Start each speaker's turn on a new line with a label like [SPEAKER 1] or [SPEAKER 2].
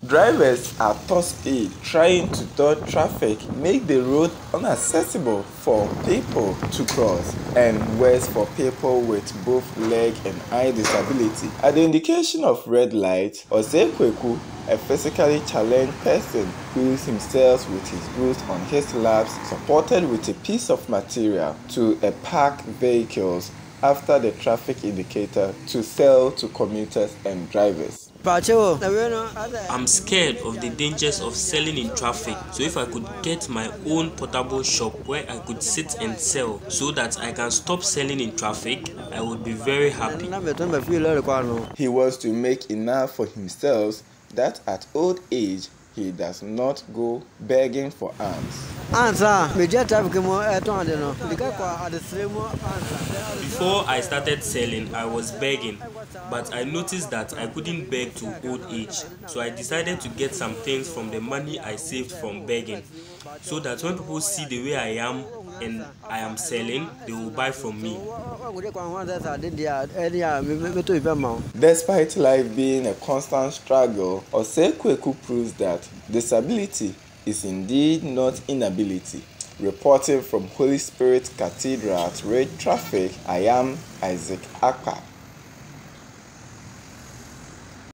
[SPEAKER 1] Drivers at top speed trying to dodge traffic make the road inaccessible for people to cross and worse for people with both leg and eye disability. At the indication of red light, Osekweku, a physically challenged person, wheels himself with his boots on his laps, supported with a piece of material to a parked vehicles after the traffic indicator to sell to commuters and drivers.
[SPEAKER 2] I'm scared of the dangers of selling in traffic, so if I could get my own portable shop where I could sit and sell so that I can stop selling in traffic, I would be very happy.
[SPEAKER 1] He wants to make enough for himself that at old age he does not go begging for alms.
[SPEAKER 2] Before I started selling, I was begging, but I noticed that I couldn't beg to old age, so I decided to get some things from the money I saved from begging, so that when people see the way I am and I am selling, they will buy from me.
[SPEAKER 1] Despite life being a constant struggle, Osekweku proves that disability is indeed not inability. Reporting from Holy Spirit Cathedral at Red Traffic, I am Isaac Akpa.